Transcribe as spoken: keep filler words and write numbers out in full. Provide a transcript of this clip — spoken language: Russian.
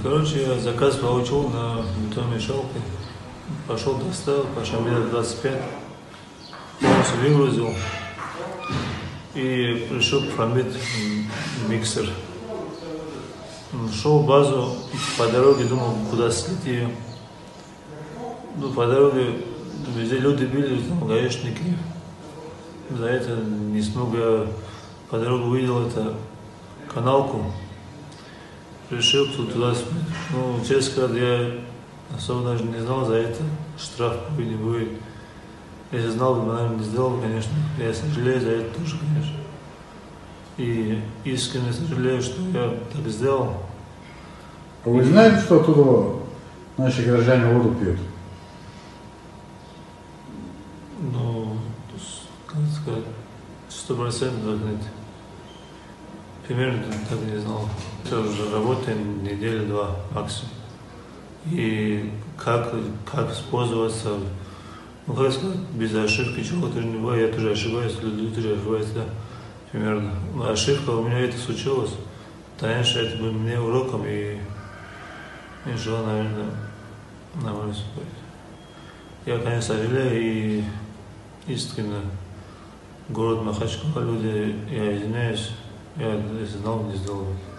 Короче, я заказ получил на бетономешалке. Пошел, достал, по Шамиля двадцать пять. Полностью выгрузил. И пришел профамид миксер. Шел в базу, по дороге думал, куда слить ее. Ну, по дороге везде люди били, там, гаишники. За это не смог я по дороге увидел это каналку. Решил туда смыть. Ну, честно сказать, я особо даже не знал за это, штраф будет, не будет. Если знал бы, наверное, не сделал, конечно. Я сожалею за это тоже, конечно. И искренне сожалею, что я так сделал. Вы знаете, что оттуда наши граждане воду пьют? Ну, как сказать, сто процентов нет. Примерно так не знал. Это уже работает неделю-два максимум. И как, как использоваться, ну как сказать, без ошибки чего-то не бывает. Я тоже ошибаюсь, люди тоже ошибаются, да, примерно. Но ошибка у меня это случилось. Конечно, это был мне уроком, и я желаю, наверное, нормально спать. Я, конечно, сожалею, и искренне город Махачкала, люди, я извиняюсь, я если знал, не сделал.